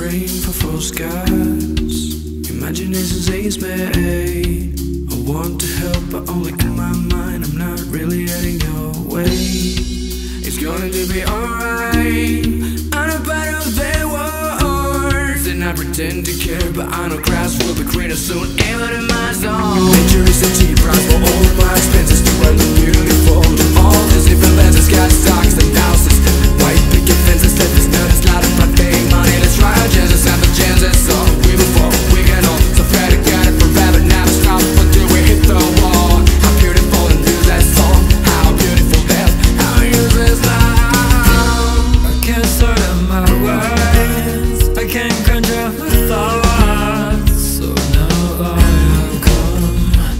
praying for full skies. Imagination's ace me. I want to help, but only in my mind. I'm not really heading your way. It's going to be alright. I know better than words, and I pretend to care, but I know grass will be greener soon. Even in my zone. Nature is a cheap price for all of my expenses. To run the beautiful, all these different lenses, got stocks and houses, white picket fences. Let this nerd slide if I pay money. Let's try our chances, have a chance. That's all we before we can all. So fat, got it forever. Now stop until we hit the wall. How beautiful and use that song. How beautiful that. How useless now. I can't sort out my words. I can't conjure up my thoughts. So now I have come.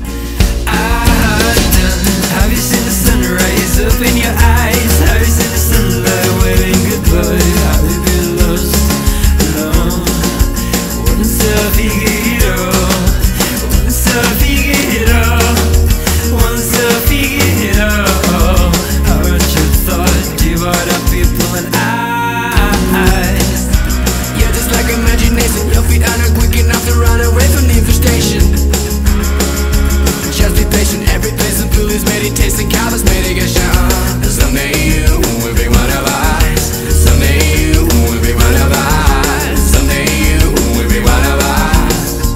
Have you seen the sun rise up in your eyes? Have you seen the sunlight waving goodbye? Have you been lost alone? Once I figure it out, once I figure it out, once I figure it out, haven't you thought divide up people and I? You're just like imagination. Your feet are not quick enough to run away from the infestation. Just be patient. Every place in blue is meditation. Covers mitigation. Someday you will be one of us. Someday you will be one of us. Someday you will be one of us.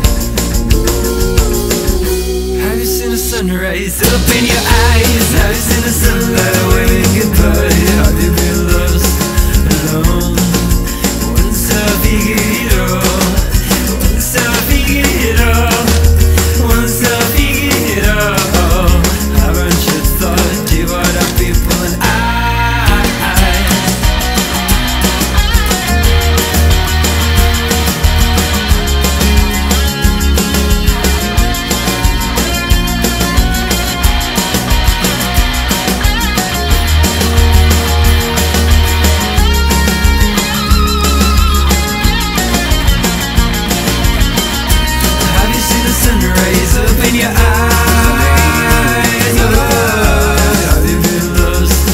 Have you seen the sunrise up in your eyes? Have you seen the sunlight waving goodbye? Have you been lost alone? Once I figure it out, once I figure it out, once I figure it out, haven't you thought divide up people and I? Have you seen the sunrise up in your eyes? Have you been lost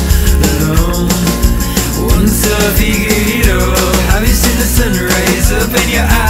alone? Once I figure it out. Have you seen the sunrise up in your eyes?